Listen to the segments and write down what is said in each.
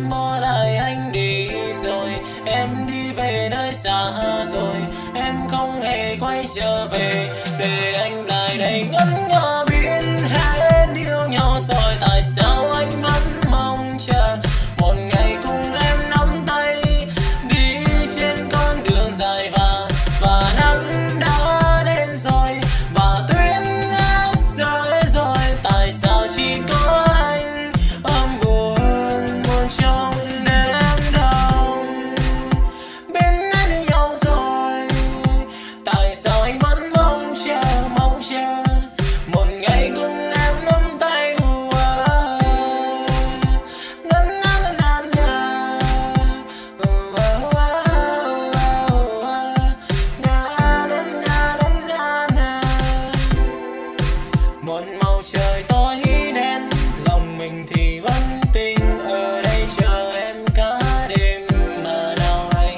Em bỏ lại anh đi rồi, em đi về nơi xa rồi, em không hề quay trở về để anh lại đây ngẩn ngơ biết hết yêu nhau rồi. Tại sao anh vẫn mong chờ một ngày cùng em nắm tay đi trên con đường dài và nắng đã đến rồi và tuyết đã rơi rồi. Tại sao chỉ có anh ôm buồn buồn trong đêm đông bên em yêu nhau rồi? Tại sao anh vẫn mong chờ một ngày cùng em nắm tay? Na na na na na. Na na na na na. Một màu trời tối đen, lòng mình thì vẫn tình ở đây chờ em cả đêm mà nào hay.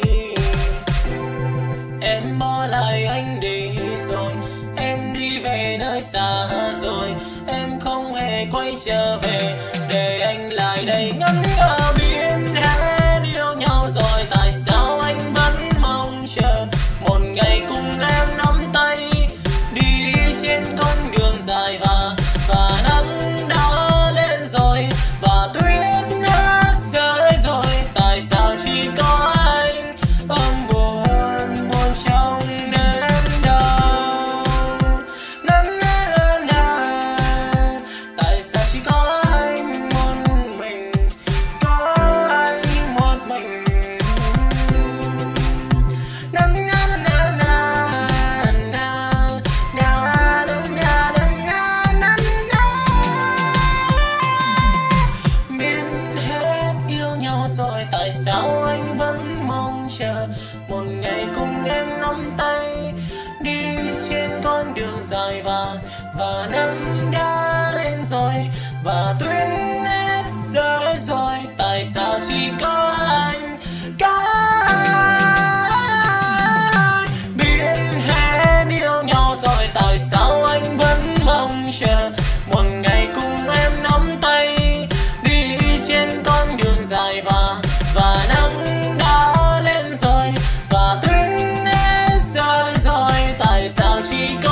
Em bỏ lại anh đi rồi, em đi về nơi xa rồi, em không hề quay trở về để anh lại đây ngẩn ngơ biết hết yêu nhau rồi. Tại sao anh vẫn mong chờ một ngày cùng em nắm tay đi trên con đường dài và nắng đã lên rồi và tuyết đã rơi rồi. Tại sao chỉ có anh ôm buồn buồn trong đêm đông? Na na na na. Tại sao chỉ có anh một mình, có anh một mình? Na na na na na na na na na na na. Biết hết yêu nhau rồi, tại sao anh vẫn mong chờ một ngày cùng em nắm tay đi trên con đường dài và nắng đã lên rồi và tuyết hết rơi rồi. Tại sao chỉ có anh biết hết yêu nhau rồi? Tại sao anh vẫn mong chờ một ngày cùng em nắm tay đi trên con đường dài và nắng đã lên rồi và tuyết hết rơi rồi. Tại sao chỉ